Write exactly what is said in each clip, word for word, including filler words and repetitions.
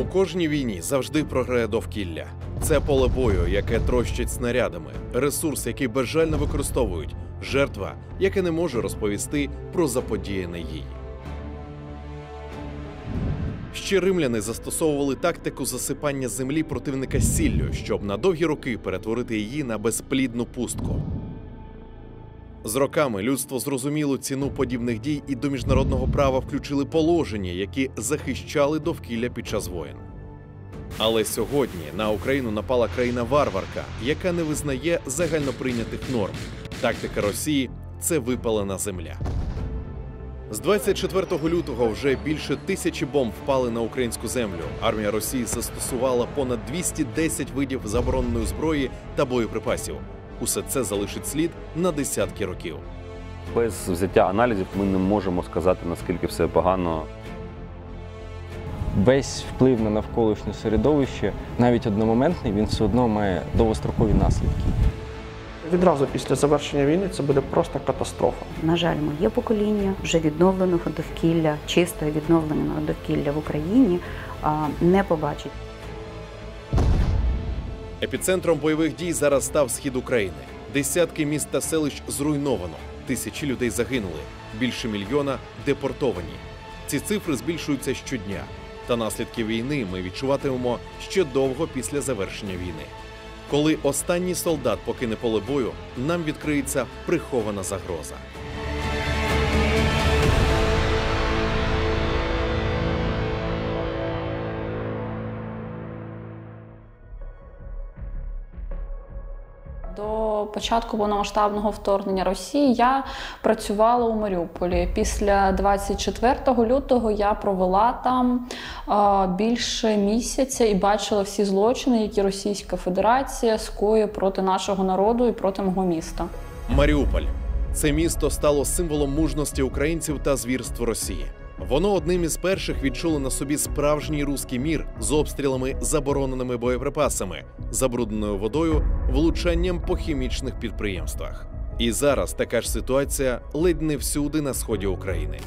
кожній війні завжди програє довкілля. Це поле бою, яке трощить снарядами, ресурс, який безжально використовують, жертва, яка не може розповісти про заподіяне їй. Ще римляни застосовували тактику засипання землі противника сіллю, щоб на довгі роки перетворити її на безплідну пустку. З роками людство зрозуміло ціну подібних дій і до міжнародного права включили положення, які захищали довкілля під час воєн. Але сьогодні на Україну напала країна-варварка, яка не визнає загальноприйнятих норм. Тактика Росії – це випалена земля. З двадцять четвертого лютого вже більше тисячі бомб впали на українську землю. Армія Росії застосувала понад двісті десять видів забороненої зброї та боєприпасів. Усе це залишить слід на десятки років. Без взяття аналізів ми не можемо сказати, наскільки все погано. Весь вплив на навколишнє середовище, навіть одномоментний, він все одно має довгострокові наслідки. Відразу після завершення війни це буде просто катастрофа. На жаль, моє покоління вже відновленого довкілля, чистого відновленого довкілля в Україні не побачить. Епіцентром бойових дій зараз став схід України. Десятки міст та селищ зруйновано, тисячі людей загинули, більше мільйона депортовані. Ці цифри збільшуються щодня. Та наслідки війни ми відчуватимемо ще довго після завершення війни. Коли останній солдат покине поле бою, нам відкриється прихована загроза. До початку повномасштабного вторгнення Росії я працювала у Маріуполі. Після двадцять четвертого лютого я провела там більше місяця і бачила всі злочини, які Російська Федерація скоює проти нашого народу і проти мого міста. Маріуполь. Це місто стало символом мужності українців та звірств Росії. Воно одним із перших відчуло на собі справжній руський мір з обстрілами, забороненими боєприпасами, забрудненою водою, влучанням по хімічних підприємствах. І зараз така ж ситуація ледь не всюди на сході України.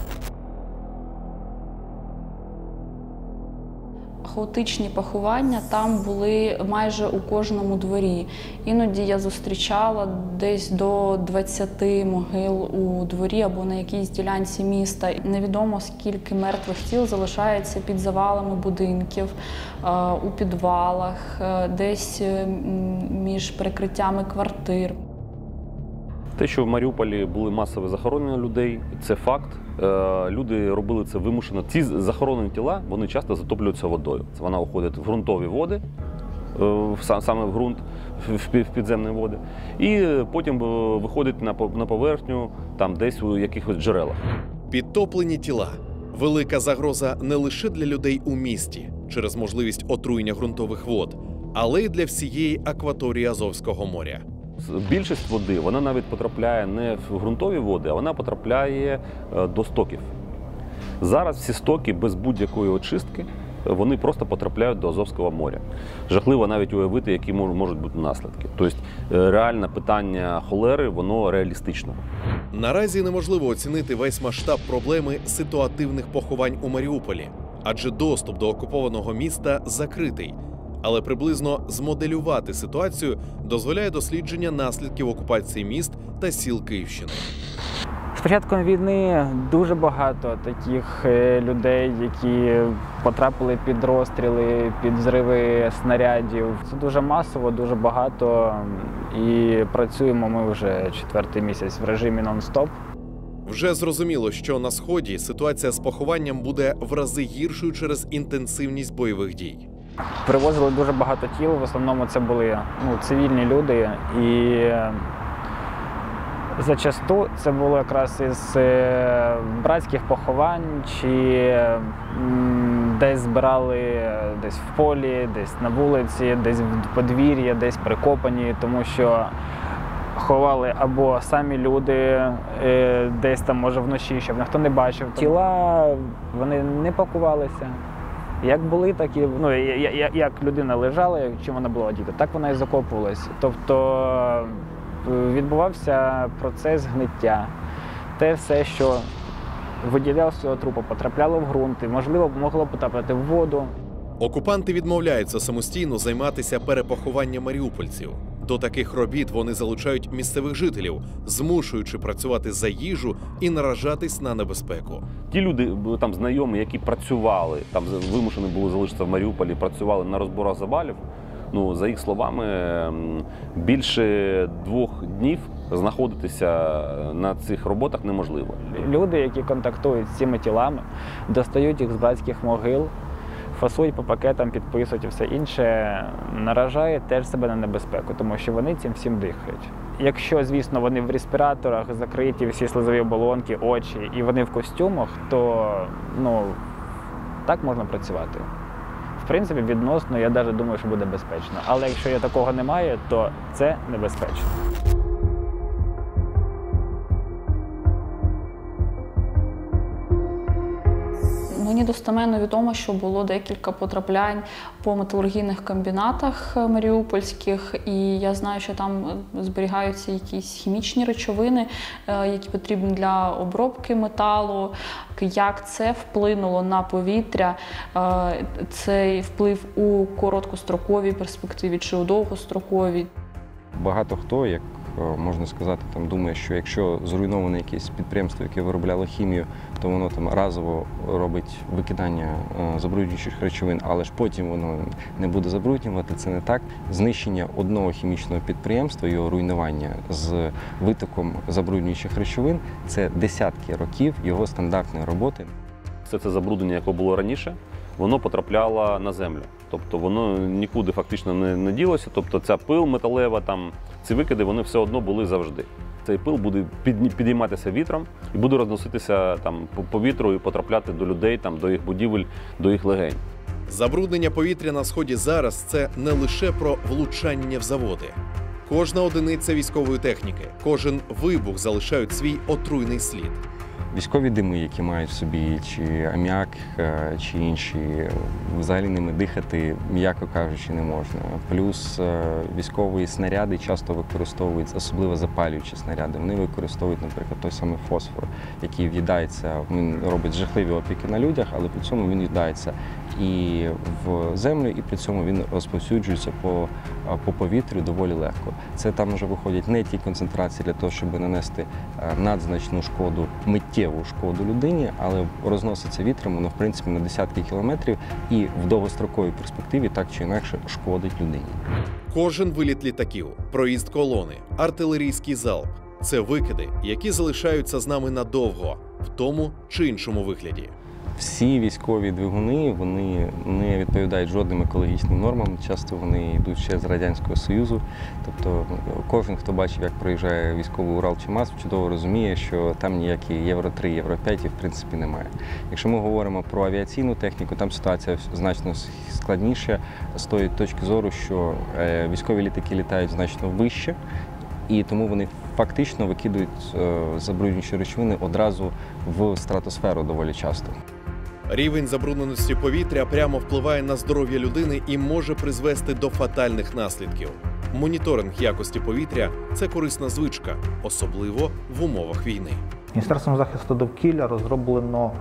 Хаотичні поховання там були майже у кожному дворі. Іноді я зустрічала десь до двадцяти могил у дворі або на якійсь ділянці міста. Невідомо, скільки мертвих тіл залишається під завалами будинків, у підвалах, десь між перекриттями квартир. Те, що в Маріуполі були масові захоронення людей, це факт. Люди робили це вимушено. Ці захоронені тіла, вони часто затоплюються водою. Вона уходить в ґрунтові води, саме в ґрунт, в підземні води, і потім виходить на поверхню, там десь у якихось джерелах. Підтоплені тіла – велика загроза не лише для людей у місті через можливість отруєння ґрунтових вод, але й для всієї акваторії Азовського моря. Більшість води, вона навіть потрапляє не в ґрунтові води, а вона потрапляє до стоків. Зараз всі стоки без будь-якої очистки, вони просто потрапляють до Азовського моря. Жахливо навіть уявити, які можуть бути наслідки. Тобто реальне питання холери, воно реалістично. Наразі неможливо оцінити весь масштаб проблеми ситуативних поховань у Маріуполі, адже доступ до окупованого міста закритий. Але приблизно змоделювати ситуацію дозволяє дослідження наслідків окупації міст та сіл Київщини. З початком війни дуже багато таких людей, які потрапили під розстріли, під взриви снарядів. Це дуже масово, дуже багато. І працюємо ми вже четвертий місяць в режимі нон-стоп. Вже зрозуміло, що на Сході ситуація з похованням буде в рази гіршою через інтенсивність бойових дій. Привозили дуже багато тіл, в основному це були ну, цивільні люди, і зачасту це було якраз із братських поховань, чи десь збирали десь в полі, десь на вулиці, десь в подвір'ї, десь прикопані, тому що ховали або самі люди, десь там, може, вночі, щоб ніхто не бачив. Тіла, вони не пакувалися. Як були, так і, ну, як людина лежала, чим вона була одіта, так вона і закопувалась. Тобто відбувався процес гниття. Те все, що виділялося з цього трупу, потрапляло в ґрунт, і, можливо, могло потрапити в воду. Окупанти відмовляються самостійно займатися перепохованням маріупольців. До таких робіт вони залучають місцевих жителів, змушуючи працювати за їжу і наражатись на небезпеку. Ті люди, там знайомі, які працювали, там вимушені були залишитися в Маріуполі, працювали на розборах завалів, ну, за їх словами, більше двох днів знаходитися на цих роботах неможливо. Люди, які контактують з цими тілами, достають їх з братських могил, фасують по пакетам, підписують і все інше, наражають теж себе на небезпеку, тому що вони цим всім дихають. Якщо, звісно, вони в респіраторах, закриті всі слизові оболонки, очі, і вони в костюмах, то, ну, так можна працювати. В принципі, відносно, я навіть думаю, що буде безпечно. Але якщо такого немає, то це небезпечно. Мені достеменно відомо, що було декілька потраплянь по металургійних комбінатах маріупольських, і я знаю, що там зберігаються якісь хімічні речовини, які потрібні для обробки металу. Як це вплинуло на повітря, цей вплив у короткостроковій перспективі чи у довгостроковій? Багато хто, як можна сказати, там думає, що якщо зруйноване якесь підприємство, яке виробляло хімію, то воно там разово робить викидання забруднюючих речовин, але ж потім воно не буде забруднювати. Це не так. Знищення одного хімічного підприємства, його руйнування з витоком забруднюючих речовин – це десятки років його стандартної роботи. Все це забруднення, яке було раніше, воно потрапляло на землю. Тобто воно нікуди фактично не, не ділося. Тобто ця пил металева, там, ці викиди, вони все одно були завжди. Цей пил буде під, підійматися вітром і буде розноситися там, по, по вітру і потрапляти до людей, там, до їх будівель, до їх легень. Забруднення повітря на Сході зараз – це не лише про влучання в заводи. Кожна одиниця військової техніки, кожен вибух залишають свій отруйний слід. Військові дими, які мають в собі чи аміак, чи інші, взагалі ними дихати, м'яко кажучи, не можна. Плюс військові снаряди часто використовують, особливо запалюючі снаряди. Вони використовують, наприклад, той самий фосфор, який в'їдається, він робить жахливі опіки на людях, але при цьому він в'їдається і в землю, і при цьому він розповсюджується по, по повітрю доволі легко. Це там вже виходять не ті концентрації для того, щоб нанести надзначну шкоду, миттєву шкоду людині, але розноситься вітром, воно в принципі на десятки кілометрів і в довгостроковій перспективі так чи інакше шкодить людині. Кожен виліт літаків, проїзд колони, артилерійський залп – це викиди, які залишаються з нами надовго, в тому чи іншому вигляді. Всі військові двигуни, вони не відповідають жодним екологічним нормам, часто вони йдуть ще з Радянського Союзу. Тобто кожен, хто бачив, як проїжджає військовий Урал чи МАЗ, чудово розуміє, що там ніякі євро три, євро п'ять в принципі немає. Якщо ми говоримо про авіаційну техніку, там ситуація значно складніша з тої точки зору, що військові літаки літають значно вище, і тому вони фактично викидують забруднюючі речовини одразу в стратосферу доволі часто. Рівень забрудненості повітря прямо впливає на здоров'я людини і може призвести до фатальних наслідків. Моніторинг якості повітря – це корисна звичка, особливо в умовах війни. Міністерством захисту довкілля розроблено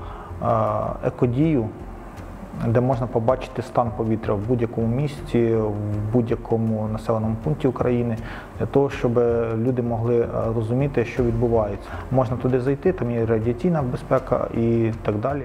екодію, де можна побачити стан повітря в будь-якому місті, в будь-якому населеному пункті України, для того, щоб люди могли розуміти, що відбувається. Можна туди зайти, там є радіаційна безпека і так далі.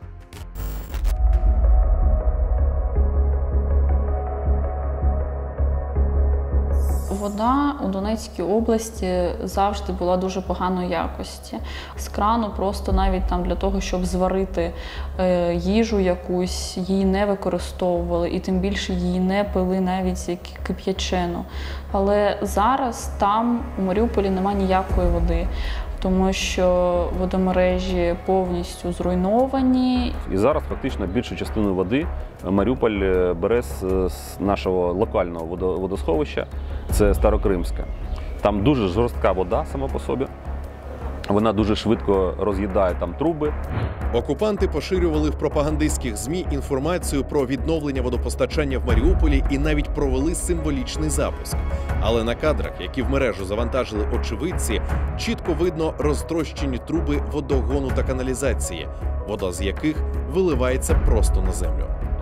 Вода у Донецькій області завжди була дуже поганої якості. З крану просто навіть там для того, щоб зварити е, їжу якусь, її не використовували, і тим більше її не пили навіть як кип'ячену. Але зараз там у Маріуполі немає ніякої води, тому що водомережі повністю зруйновані. І зараз фактично більшу частину води Маріуполь бере з нашого локального водосховища, це Старокримська. Там дуже жорстка вода сама по собі, вона дуже швидко роз'їдає там труби. Окупанти поширювали в пропагандистських ЗМІ інформацію про відновлення водопостачання в Маріуполі і навіть провели символічний запуск. Але на кадрах, які в мережу завантажили очевидці, чітко видно розтрощені труби водогону та каналізації, вода з яких виливається просто на землю.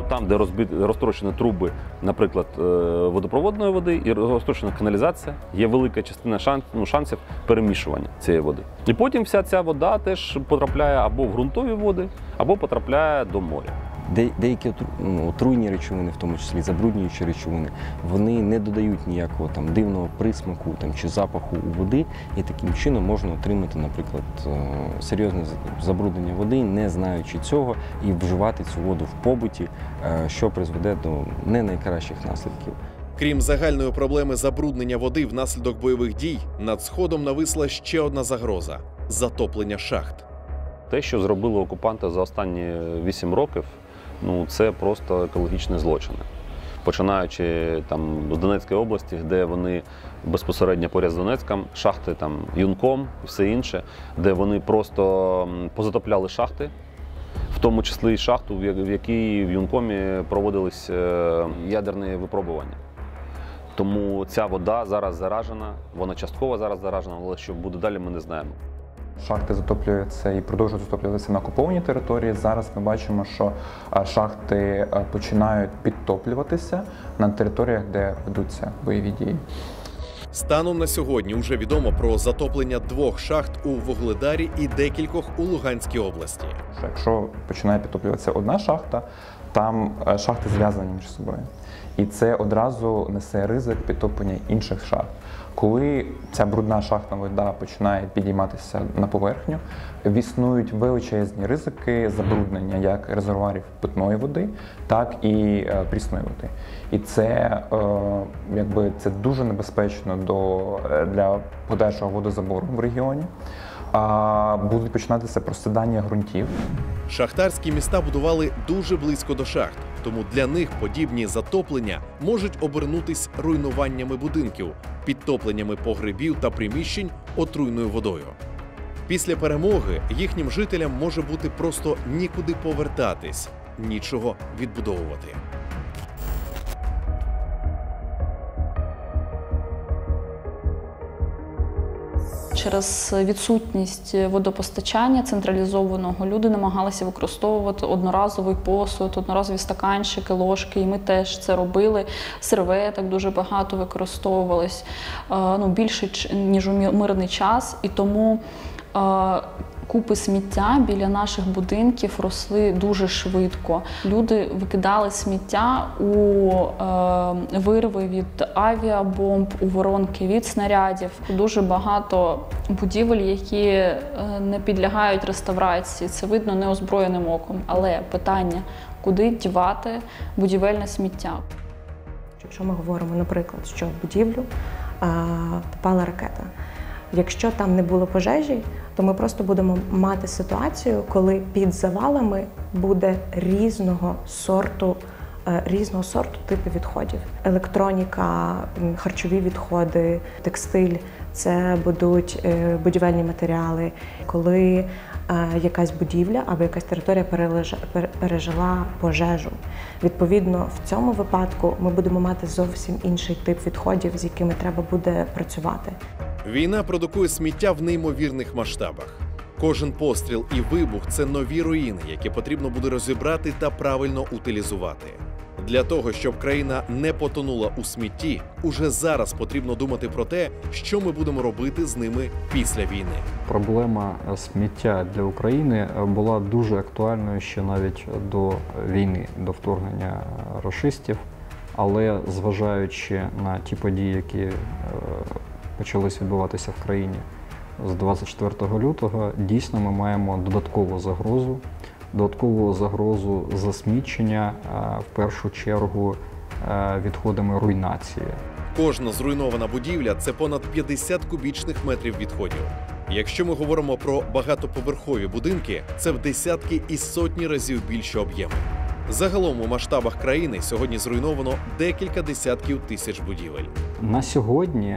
Там, де розбит- розтрощені труби, наприклад, е, водопроводної води і розтрощена каналізація, є велика частина шанс, ну, шансів перемішування цієї води. І потім вся ця вода теж потрапляє або в ґрунтові води, або потрапляє до моря. Де, деякі отру- ну, отруйні речовини, в тому числі забруднюючі речовини, вони не додають ніякого там дивного присмаку там, чи запаху у води, і таким чином можна отримати, наприклад, е, серйозне з- забруднення води, не знаючи цього, і вживати цю воду в побуті, е, що призведе до не найкращих наслідків. Крім загальної проблеми забруднення води внаслідок бойових дій, над Сходом нависла ще одна загроза – затоплення шахт. Те, що зробили окупанти за останні вісім років, ну це просто екологічні злочини. Починаючи там з Донецької області, де вони безпосередньо поряд з Донецьком, шахти там Юнком і все інше, де вони просто позатопляли шахти, в тому числі і шахту, в я- в якій в Юнкомі проводились е, ядерні випробування. Тому ця вода зараз заражена, вона частково зараз заражена, але що буде далі, ми не знаємо. Шахти затоплюються і продовжують затоплюватися на окупованій території. Зараз ми бачимо, що а, шахти а, починають підтоплюватися на територіях, де ведуться бойові дії. Станом на сьогодні вже відомо про затоплення двох шахт у Вугледарі і декількох у Луганській області. Що Якщо починає підтоплюватися одна шахта, там е, шахти зв'язані між собою. І це одразу несе ризик підтоплення інших шахт. Коли ця брудна шахтна вода починає підійматися на поверхню, існують величезні ризики забруднення як резервуарів питної води, так і е, прісної води. І це, е, якби, це дуже небезпечно до, е, для подальшого водозабору в регіоні. А, будуть починатися просідання ґрунтів. Шахтарські міста будували дуже близько до шахт, тому для них подібні затоплення можуть обернутись руйнуваннями будинків, підтопленнями погребів та приміщень отруйною водою. Після перемоги їхнім жителям може бути просто нікуди повертатись, нічого відбудовувати. Через відсутність водопостачання централізованого люди намагалися використовувати одноразовий посуд, одноразові стаканчики, ложки, і ми теж це робили. Серветок дуже багато використовувалось, ну, більше, ніж у мирний час, і тому купи сміття біля наших будинків росли дуже швидко. Люди викидали сміття у е, вирви від авіабомб, у воронки від снарядів. Дуже багато будівель, які е, не підлягають реставрації. Це видно неозброєним оком. Але питання, куди дівати будівельне сміття? Якщо ми говоримо, наприклад, що в будівлю е, попала ракета, якщо там не було пожежі, то ми просто будемо мати ситуацію, коли під завалами буде різного сорту, різного сорту типу відходів. Електроніка, харчові відходи, текстиль – це будуть будівельні матеріали. Коли якась будівля або якась територія пережила пожежу. Відповідно, в цьому випадку ми будемо мати зовсім інший тип відходів, з якими треба буде працювати. Війна продукує сміття в неймовірних масштабах. Кожен постріл і вибух – це нові руїни, які потрібно буде розібрати та правильно утилізувати. Для того, щоб країна не потонула у смітті, уже зараз потрібно думати про те, що ми будемо робити з ними після війни. Проблема сміття для України була дуже актуальною ще навіть до війни, до вторгнення рашистів. Але зважаючи на ті події, які почались відбуватися в країні з двадцять четвертого лютого, дійсно ми маємо додаткову загрозу, додаткову загрозу засмічення, в першу чергу, відходами руйнації. Кожна зруйнована будівля – це понад п'ятдесят кубічних метрів відходів. Якщо ми говоримо про багатоповерхові будинки, це в десятки і сотні разів більші об'єми. Загалом у масштабах країни сьогодні зруйновано декілька десятків тисяч будівель. На сьогодні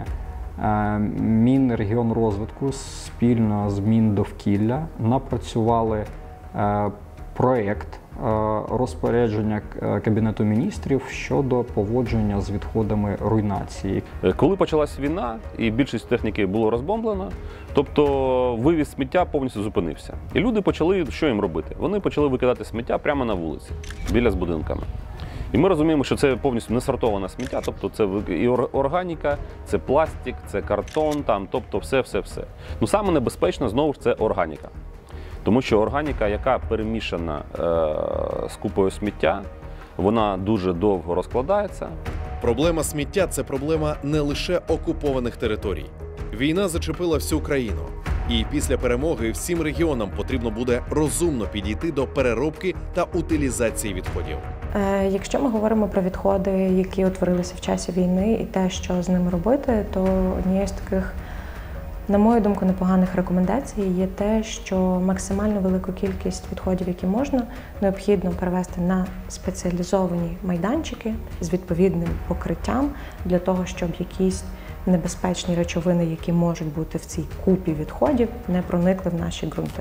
Мінрегіонрозвитку спільно з Міндовкілля напрацювали проєкт розпорядження Кабінету міністрів щодо поводження з відходами руйнації. Коли почалась війна і більшість техніки було розбомблено, тобто вивіз сміття повністю зупинився. І люди почали, що їм робити? Вони почали викидати сміття прямо на вулиці, біля з будинками. І ми розуміємо, що це повністю не сортоване сміття, тобто це і органіка, це пластик, це картон, там, тобто все-все-все. Ну саме небезпечно, знову ж, це органіка. Тому що органіка, яка перемішана е, з купою сміття, вона дуже довго розкладається. Проблема сміття – це проблема не лише окупованих територій. Війна зачепила всю країну. І після перемоги всім регіонам потрібно буде розумно підійти до переробки та утилізації відходів. Якщо ми говоримо про відходи, які утворилися в часі війни, і те, що з ними робити, то однією з таких, на мою думку, непоганих рекомендацій є те, що максимально велику кількість відходів, які можна, необхідно перевести на спеціалізовані майданчики з відповідним покриттям для того, щоб якісь небезпечні речовини, які можуть бути в цій купі відходів, не проникли в наші ґрунти.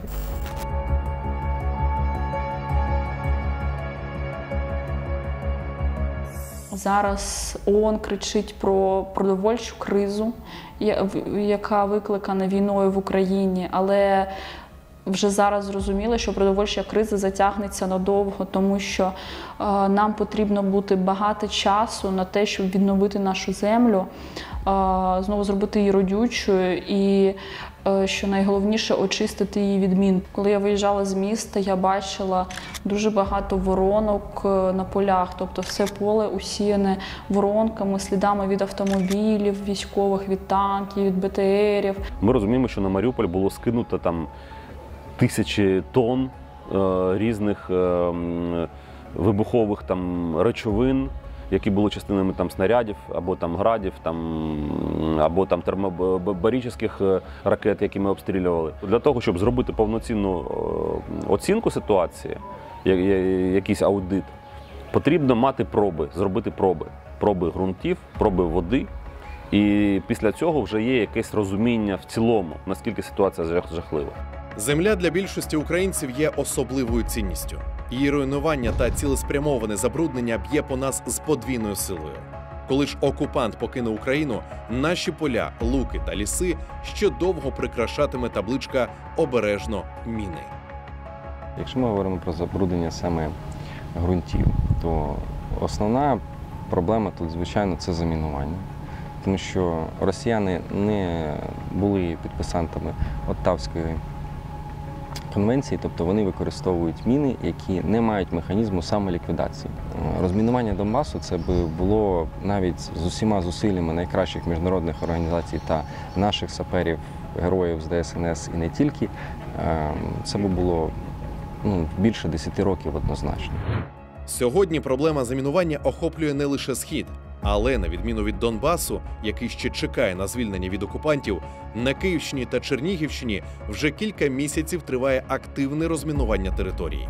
Зараз ООН кричить про продовольчу кризу, яка викликана війною в Україні, але вже зараз зрозуміло, що продовольча криза затягнеться надовго, тому що е, нам потрібно бути багато часу на те, щоб відновити нашу землю, е, знову зробити її родючою і, е, що найголовніше, очистити її від мін. Коли я виїжджала з міста, я бачила дуже багато воронок на полях, тобто все поле усіяне воронками, слідами від автомобілів, військових, від танків, від БТРів. Ми розуміємо, що на Маріуполь було скинуто там тисячі тонн е, різних е, вибухових там речовин, які були частинами там снарядів або там градів, там або там термобаричних ракет, які ми обстрілювали. Для того, щоб зробити повноцінну оцінку ситуації, якийсь аудит, потрібно мати проби, зробити проби, проби ґрунтів, проби води. І після цього вже є якесь розуміння в цілому, наскільки ситуація жахлива. Земля для більшості українців є особливою цінністю. Її руйнування та цілеспрямоване забруднення б'є по нас з подвійною силою. Коли ж окупант покине Україну, наші поля, луки та ліси ще довго прикрашатиме табличка «Обережно міни». Якщо ми говоримо про забруднення саме ґрунтів, то основна проблема тут, звичайно, це замінування. Тому що росіяни не були підписантами Оттавської конвенції, тобто вони використовують міни, які не мають механізму самоліквідації. Розмінування Донбасу – це би було навіть з усіма зусиллями найкращих міжнародних організацій та наших саперів, героїв з Де Ес Ен Ес і не тільки, це би було ну, більше десяти років однозначно. Сьогодні проблема замінування охоплює не лише Схід, але, на відміну від Донбасу, який ще чекає на звільнення від окупантів, на Київщині та Чернігівщині вже кілька місяців триває активне розмінування території.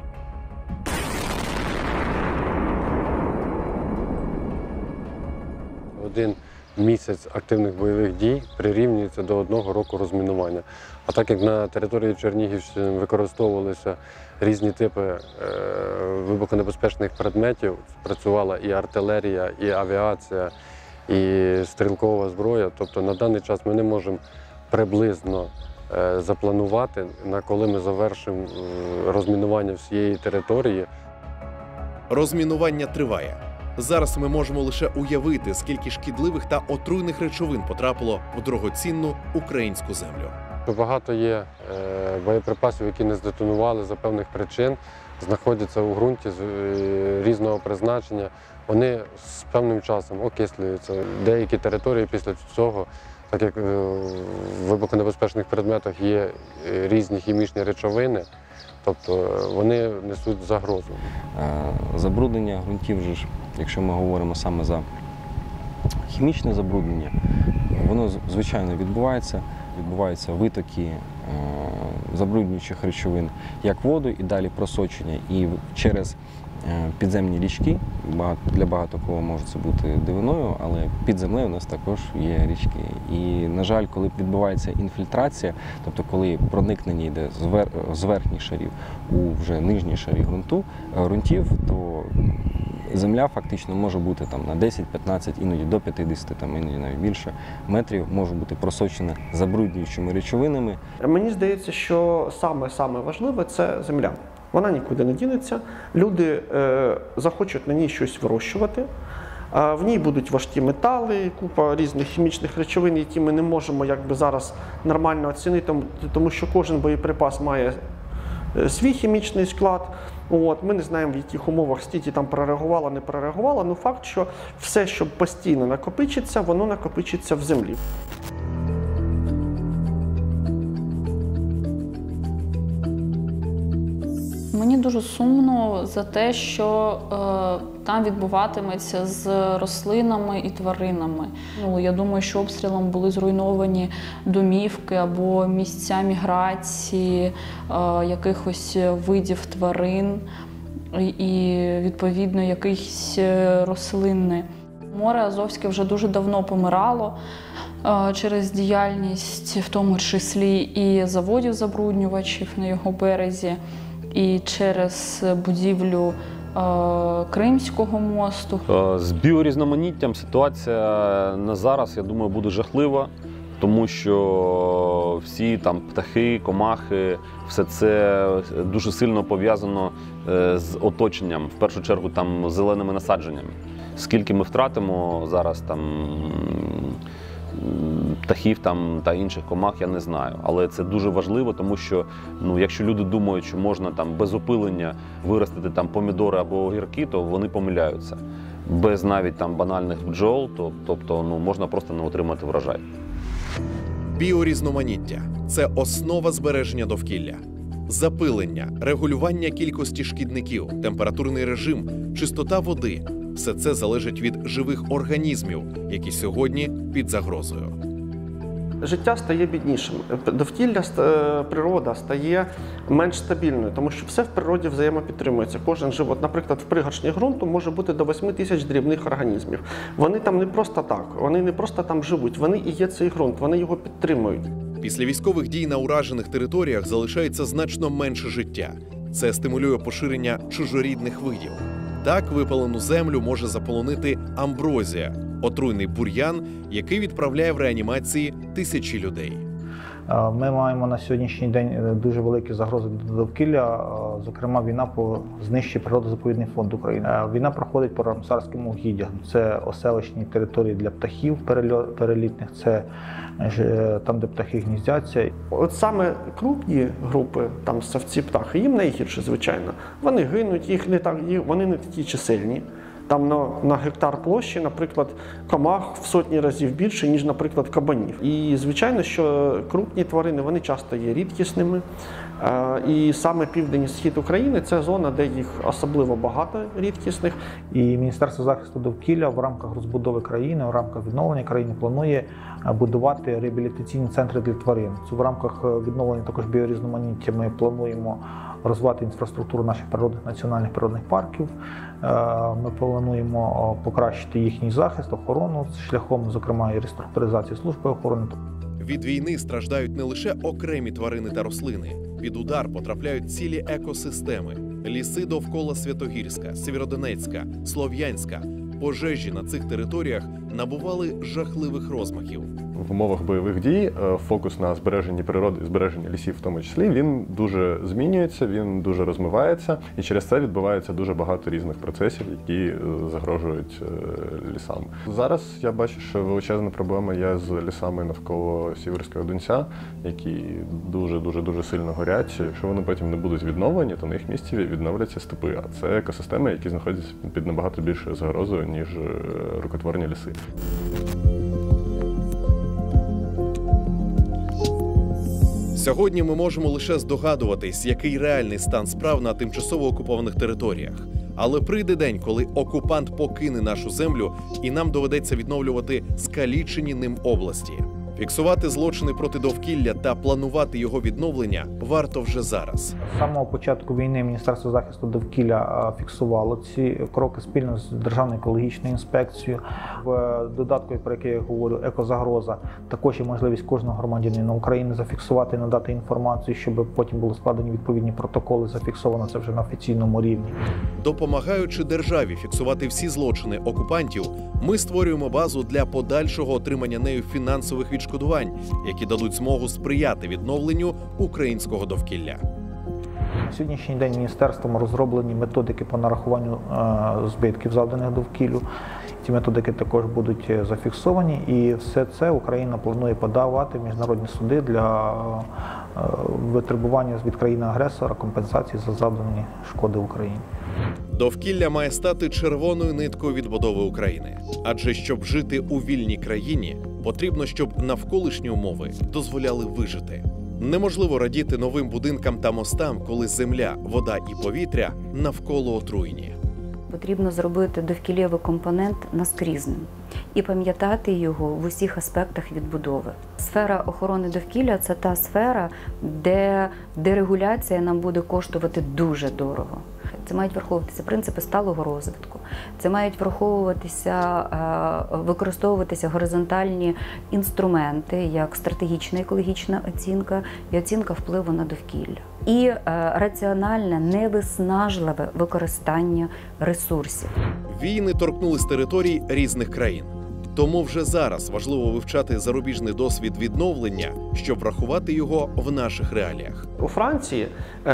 Один місяць активних бойових дій прирівнюється до одного року розмінування. А так як на території Чернігівщини використовувалися різні типи е, вибухонебезпечних предметів, працювала і артилерія, і авіація, і стрілкова зброя, тобто на даний час ми не можемо приблизно е, запланувати, на коли ми завершимо е, розмінування всієї території. Розмінування триває. Зараз ми можемо лише уявити, скільки шкідливих та отруйних речовин потрапило в дорогоцінну українську землю. Багато є е, боєприпасів, які не здетонували за певних причин, знаходяться у ґрунті з е, різного призначення. Вони з певним часом окислюються. Деякі території після цього, так як е, в вибухонебезпечних предметах є е, різні хімічні речовини, тобто вони несуть загрозу. Забруднення ґрунтів, ж, якщо ми говоримо саме за хімічне забруднення, воно звичайно відбувається. Відбуваються витоки забруднюючих речовин, як воду, і далі просочення. І через підземні річки, для багато кого може це бути дивиною, але під землею у нас також є річки. І, на жаль, коли відбувається інфільтрація, тобто коли проникнення йде з верхніх шарів у вже нижні шарі ґрунту, ґрунтів, то земля фактично може бути там на десять-п'ятнадцять, іноді до п'ятдесят, там, іноді навіть більше метрів, може бути просочена забруднюючими речовинами. Мені здається, що саме-саме важливе – це земля. Вона нікуди не дінеться, люди е, захочуть на ній щось вирощувати, е, в ній будуть важкі метали, купа різних хімічних речовин, які ми не можемо якби, зараз нормально оцінити, тому що кожен боєприпас має свій хімічний склад. От, ми не знаємо, в яких умовах стільки там прореагувало, не прореагувало, але факт, що все, що постійно накопичиться, воно накопичиться в землі. Мені дуже сумно за те, що е, там відбуватиметься з рослинами і тваринами. Ну, я думаю, що обстрілом були зруйновані домівки або місця міграції е, якихось видів тварин і, відповідно, якихось рослини. Море Азовське вже дуже давно помирало е, через діяльність, в тому числі і заводів-забруднювачів на його березі, і через будівлю е, Кримського мосту. З біорізноманіттям ситуація на зараз, я думаю, буде жахлива, тому що всі там птахи, комахи, все це дуже сильно пов'язано з оточенням, в першу чергу там зеленими насадженнями. Скільки ми втратимо зараз там птахів там та інших комах, я не знаю. Але це дуже важливо, тому що ну, якщо люди думають, що можна там без опилення виростити там помідори або огірки, то вони помиляються. Без навіть там банальних бджол, то, тобто ну, можна просто не отримати врожай. Біорізноманіття – це основа збереження довкілля. Запилення, регулювання кількості шкідників, температурний режим, чистота води – все це залежить від живих організмів, які сьогодні під загрозою. Життя стає біднішим, довкілля, природа стає менш стабільною, тому що все в природі взаємопідтримується. Кожен живот, наприклад, в пригоршні ґрунту може бути до восьми тисяч дрібних організмів. Вони там не просто так, вони не просто там живуть, вони і є цей ґрунт, вони його підтримують. Після військових дій на уражених територіях залишається значно менше життя. Це стимулює поширення чужорідних видів. Так випалену землю може заполонити амброзія – отруйний бур'ян, який відправляє в реанімації тисячі людей. Ми маємо на сьогоднішній день дуже великі загрози до довкілля, зокрема війна по знищенню природозаповідний фонд України. Війна проходить по Рамсарським угіддям. Це оселищні території для птахів перелітних, це там, де птахи гніздяться. От саме крупні групи, там ссавці птахи, їм найгірше, звичайно. Вони гинуть, їх не так, вони не такі чисельні. Там на, на гектар площі, наприклад, комах в сотні разів більше, ніж, наприклад, кабанів. І, звичайно, що крупні тварини, вони часто є рідкісними. І саме південь і схід України – це зона, де їх особливо багато рідкісних. І Міністерство захисту довкілля в рамках розбудови країни, в рамках відновлення країни планує будувати реабілітаційні центри для тварин. Це в рамках відновлення також біорізноманіття ми плануємо розвивати інфраструктуру наших природних національних природних парків. Ми плануємо покращити їхній захист, охорону шляхом, зокрема, і реструктуризації служби охорони. Від війни страждають не лише окремі тварини та рослини. Під удар потрапляють цілі екосистеми. Ліси довкола Святогірська, Сєвєродонецька, Слов'янська. Пожежі на цих територіях набували жахливих розмахів. В умовах бойових дій фокус на збереженні природи і збереженні лісів в тому числі, він дуже змінюється, він дуже розмивається, і через це відбувається дуже багато різних процесів, які загрожують лісам. Зараз я бачу, що величезна проблема є з лісами навколо Сіверського Донця, які дуже-дуже-дуже сильно горять. Якщо вони потім не будуть відновлені, то на їх місці відновляться степи. А це екосистеми, які знаходяться під набагато більшою загрозою, ніж рукотворні ліси. Сьогодні ми можемо лише здогадуватись, який реальний стан справ на тимчасово окупованих територіях. Але прийде день, коли окупант покине нашу землю і нам доведеться відновлювати скалічені ним області. Фіксувати злочини проти довкілля та планувати його відновлення варто вже зараз. З самого початку війни Міністерство захисту довкілля фіксувало ці кроки спільно з Державною екологічною інспекцією. В додатку, про який я говорю, екозагроза, також є можливість кожного громадянина України зафіксувати і надати інформацію, щоб потім були складені відповідні протоколи, зафіксовано це вже на офіційному рівні. Допомагаючи державі фіксувати всі злочини окупантів, ми створюємо базу для подальшого отримання нею фінансових відшкодувань, які дадуть змогу сприяти відновленню українського довкілля. На сьогоднішній день міністерством розроблені методики по нарахуванню збитків, завданих довкіллю. Ці методики також будуть зафіксовані, і все це Україна планує подавати в міжнародні суди для витребування від країни-агресора компенсації за завдані шкоди Україні. Довкілля має стати червоною ниткою відбудови України. Адже щоб жити у вільній країні, потрібно, щоб навколишні умови дозволяли вижити. Неможливо радіти новим будинкам та мостам, коли земля, вода і повітря навколо отруєні. Потрібно зробити довкіллєвий компонент наскрізним і пам'ятати його в усіх аспектах відбудови. Сфера охорони довкілля – це та сфера, де дерегуляція нам буде коштувати дуже дорого. Це мають враховуватися принципи сталого розвитку, це мають враховуватися, використовуватися горизонтальні інструменти, як стратегічна екологічна оцінка і оцінка впливу на довкілля. І раціональне, невиснажливе використання ресурсів. Війни торкнулись територій різних країн. Тому вже зараз важливо вивчати зарубіжний досвід відновлення, щоб врахувати його в наших реаліях. У Франції,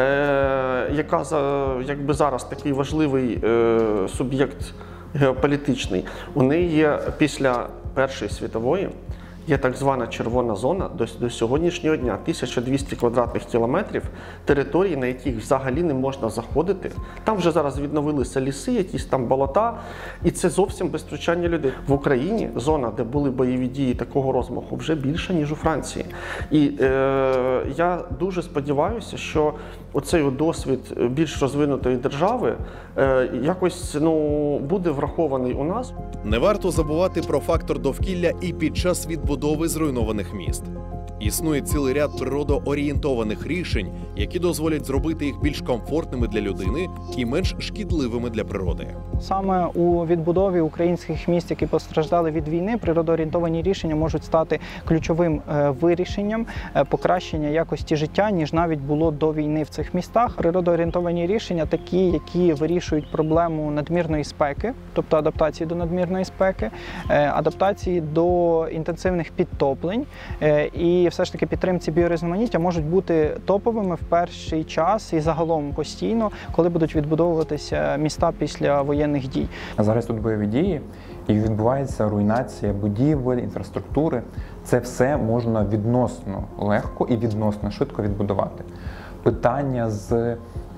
е, яка якби зараз такий важливий е, суб'єкт геополітичний, у неї є після Першої світової є так звана червона зона до, до сьогоднішнього дня, тисяча двісті квадратних кілометрів території, на яких взагалі не можна заходити. Там вже зараз відновилися ліси, якісь там болота, і це зовсім без втручання людей. В Україні зона, де були бойові дії такого розмаху, вже більша, ніж у Франції. І е, я дуже сподіваюся, що оцей досвід більш розвинутої держави е, якось ну, буде врахований у нас. Не варто забувати про фактор довкілля і під час відбудови зруйнованих міст. Існує цілий ряд природоорієнтованих рішень, які дозволять зробити їх більш комфортними для людини і менш шкідливими для природи. Саме у відбудові українських міст, які постраждали від війни, природоорієнтовані рішення можуть стати ключовим вирішенням покращення якості життя, ніж навіть було до війни в цих містах. Природоорієнтовані рішення такі, які вирішують проблему надмірної спеки, тобто адаптації до надмірної спеки, адаптації до інтенсивних підтоплень і все ж таки підтримці біорізноманіття можуть бути топовими в перший час і загалом постійно, коли будуть відбудовуватися міста після воєнних дій. Зараз тут бойові дії і відбувається руйнація будівель, інфраструктури. Це все можна відносно легко і відносно швидко відбудувати. Питання з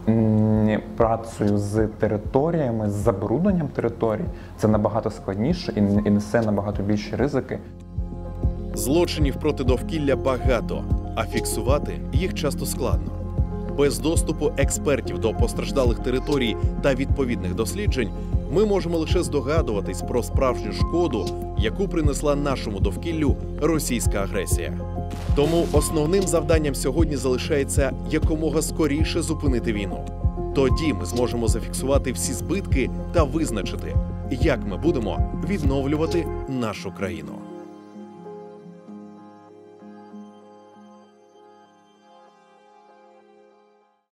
працею з територіями, з забрудненням територій – це набагато складніше і несе набагато більші ризики. Злочинів проти довкілля багато, а фіксувати їх часто складно. Без доступу експертів до постраждалих територій та відповідних досліджень ми можемо лише здогадуватись про справжню шкоду, яку принесла нашому довкіллю російська агресія. Тому основним завданням сьогодні залишається якомога скоріше зупинити війну. Тоді ми зможемо зафіксувати всі збитки та визначити, як ми будемо відновлювати нашу країну.